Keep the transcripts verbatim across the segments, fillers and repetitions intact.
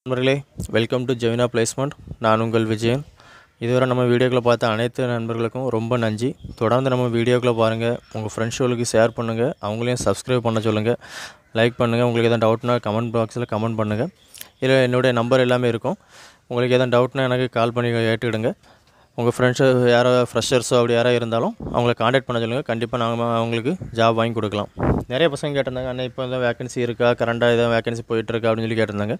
நண்பர்களே, welcome to ஜெவினா placement. நான் உங்கள் விஜயன். இதுவரை நம்ம வீடியோக்களை பார்த்த அனைத்து நண்பர்களுக்கும் ரொம்ப நன்றி. தொடர்ந்து நம்ம வீடியோக்களை பாருங்கள், உங்கள் ஃப்ரெண்ட்ஸுகளுக்கு ஷேர் பண்ணுங்கள், அவங்களையும் சப்ஸ்கிரைப் பண்ண சொல்லுங்கள், லைக் பண்ணுங்கள். உங்களுக்கு எதாவது டவுட்னா கமெண்ட் பாக்ஸில் கமெண்ட் பண்ணுங்கள். இதில் என்னுடைய நம்பர் எல்லாமே இருக்கும். உங்களுக்கு எதாவது டவுட்னா எனக்கு கால் பண்ணி கேட்டுக்கிடுங்க. உங்கள் ஃப்ரெண்ட்ஸு யாரோ ஃப்ரெஷர்ஸோ அப்படி யாராவது இருந்தாலும் அவங்கள காண்டாக்ட் பண்ண சொல்லுங்கள். கண்டிப்பாக நாங்கள் அவங்களுக்கு ஜாப் வாங்கி கொடுக்கலாம். நிறைய பசங்க கேட்டிருந்தாங்க, அண்ணா இப்போ எதாவது வேக்கன்சி இருக்கா, கரண்டாக எதாவது வேக்கன்சி போயிட்டுருக்கா அப்படின்னு சொல்லி கேட்டிருந்தாங்க.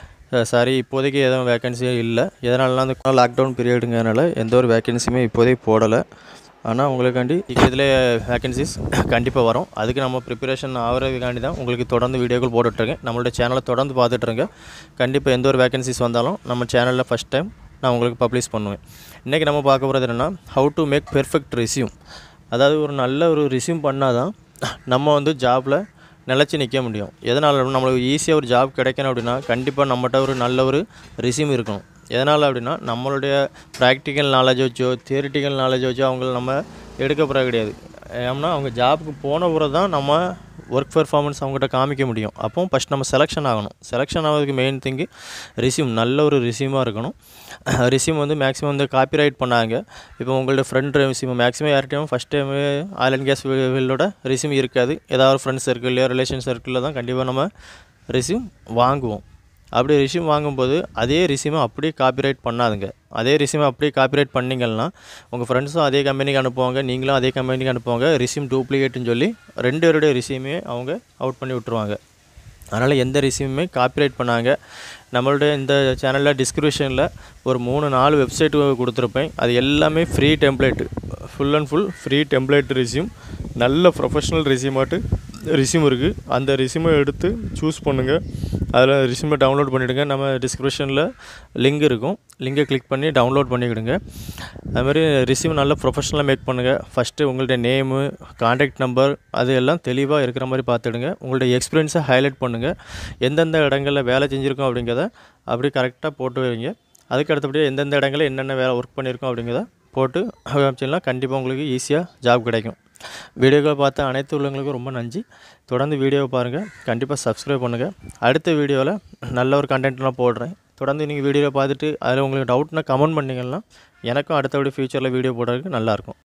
சாரி, இப்போதைக்கு எதுவும் வேக்கன்சியே இல்லை. எதனாலலாம் அந்த லாக்டவுன் பீரியடுங்கிறதுனால எந்த ஒரு வேக்கன்சியுமே இப்போதைக்கு போடலை. ஆனால் உங்களுக்காண்டி இதில் வேக்கன்சிஸ் கண்டிப்பாக வரும். அதுக்கு நம்ம ப்ரிப்பரேஷன் ஆகிறதுக்காண்டி தான் உங்களுக்கு தொடர்ந்து வீடியோக்கள் போட்டுட்ருக்கேன். நம்மளோட சேனலை தொடர்ந்து பார்த்துட்ருங்க. கண்டிப்பாக எந்த ஒரு வேக்கன்சிஸ் வந்தாலும் நம்ம சேனலில் ஃபஸ்ட் டைம் நான் உங்களுக்கு பப்ளிஷ் பண்ணுவேன். இன்றைக்கி நம்ம பார்க்க போகிறது என்னென்னா, how to make perfect resume. அதாவது ஒரு நல்ல ஒரு ரெஸ்யூம் பண்ணால் தான் நம்ம வந்து ஜாபில் நிலச்சி நிற்க முடியும். எதனால் நம்மளுக்கு ஈஸியாக ஒரு ஜாப் கிடைக்கணும் அப்படின்னா கண்டிப்பாக நம்மகிட்ட ஒரு நல்ல ஒரு ரெஸ்யூம் இருக்கணும். எதனால் அப்படின்னா நம்மளுடைய ப்ராக்டிக்கல் நாலேஜ் வச்சோ தியரிட்டிக்கல் நாலேஜ் வச்சோ அவங்கள நம்ம எடுக்க போகிற கிடையாது. ஏன்னா அவங்க ஜாபுக்கு போன பிறகு தான் நம்ம ஒர்க் பெர்ஃபார்மன்ஸ் அவங்ககிட்ட காமிக்க முடியும். அப்போ ஃபஸ்ட் நம்ம செலெக்ஷன் ஆகணும். செலெக்ஷன் ஆகிறதுக்கு மெயின் திங்கு ரெஸ்யூம், நல்ல ஒரு ரெஸ்யூமாக இருக்கணும். ரெஸ்யூம் வந்து மேக்ஸிமம் வந்து காப்பிரைட் பண்ணாங்க. இப்போ உங்களோட ஃப்ரெண்ட் ரெஸ்யூம் மேக்ஸிமம் யார்கிட்டையும் first time oil and gas ஃபீல்டோட ரெஸ்யூம் இருக்காது. ஏதாவது ஃப்ரெண்ட்ஸ் சர்க்கிள்லையோ ரிலேஷன் சர்க்கிளில் தான் கண்டிப்பாக நம்ம ரெஸ்யூம் வாங்குவோம். அப்படி ரெஸ்யூம் வாங்கும்போது அதே ரெஸ்யூமை அப்படியே காப்பிரைட் பண்ணாதுங்க. அதே ரெஸ்யூமை அப்படியே காப்பிரைட் பண்ணிங்கன்னா உங்கள் ஃப்ரெண்ட்ஸும் அதே கம்பெனிக்கு அனுப்புவாங்க, நீங்களும் அதே கம்பெனிக்கு அனுப்புவாங்க. ரெஸ்யூம் டூப்ளிகேட்டுன்னு சொல்லி ரெண்டு பேருடைய ரெஸ்யூமே அவங்க அவுட் பண்ணி விட்ருவாங்க. அதனால் எந்த ரெஸ்யூமே காப்பிரைட் பண்ணாங்க. நம்மளுடைய இந்த சேனலில் டிஸ்கிரிப்ஷனில் ஒரு மூணு நாலு வெப்சைட்டு கொடுத்துருப்பேன். அது எல்லாமே free template, full and full free template resume. நல்ல ப்ரொஃபஷ்னல் ரெஸ்யூமாட்டு ரெஸ்யூம் இருக்குது. அந்த ரெஸ்யூமை எடுத்து சூஸ் பண்ணுங்கள். அதில் ரெஸ்யூமை டவுன்லோட் பண்ணிவிடுங்க. நம்ம டிஸ்கிரிப்ஷனில் லிங்க் இருக்கும், லிங்கை கிளிக் பண்ணி டவுன்லோட் பண்ணிவிடுங்க. அதுமாதிரி ரெஸ்யூம் நல்லா ப்ரொஃபஷ்னலாக மேக் பண்ணுங்கள். ஃபஸ்ட்டு உங்கள்கிட்ட நேமு, கான்டாக்ட் நம்பர் அது எல்லாம் தெளிவாக இருக்கிற மாதிரி பார்த்துடுங்க. உங்கள்ட்ட எக்ஸ்பீரியன்ஸை ஹைலைட் பண்ணுங்கள். எந்தெந்த இடங்களில் வேலை செஞ்சுருக்கோம் அப்படிங்கிறத அப்படி கரெக்டாக போட்டு வைங்க. அதுக்கு அடுத்தபடியாக எந்தெந்த இடங்களில் என்னென்ன வேலை ஒர்க் பண்ணியிருக்கோம் அப்படிங்கிறத போட்டு காமிச்சிங்கன்னா கண்டிப்பாக உங்களுக்கு ஈஸியாக ஜாப் கிடைக்கும். வீடியோக்களை பார்த்த அனைத்து உள்ளவங்களுக்கும் ரொம்ப நன்றி. தொடர்ந்து வீடியோவை பாருங்கள், கண்டிப்பாக சப்ஸ்கிரைப் பண்ணுங்கள். அடுத்த வீடியோவில் நல்ல ஒரு கண்டென்ட்லாம் போடுறேன். தொடர்ந்து நீங்கள் வீடியோவை பார்த்துட்டு அதில் உங்களுக்கு டவுட்னா கமெண்ட் பண்ணிங்கன்னா எனக்கும் அடுத்தபடி ஃப்யூச்சரில் வீடியோ போடுறதுக்கு நல்லாயிருக்கும்.